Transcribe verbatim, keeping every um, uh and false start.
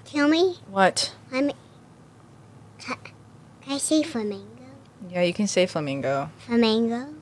Tell me. What? I'm. Can I say flamingo? Yeah, you can say flamingo. Flamingo.